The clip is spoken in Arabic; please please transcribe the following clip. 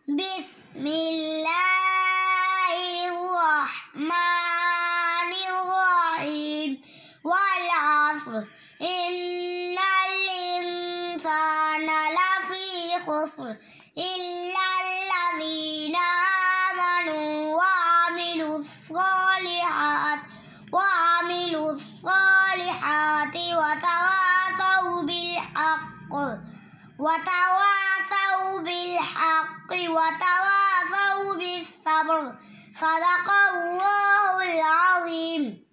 بسم الله الرحمن الرحيم والعصر إن الإنسان لفي خسر إلا الذين آمنوا وعملوا الصالحات وتواصوا بالحق وتواصوا بالصبر. صدق الله العظيم.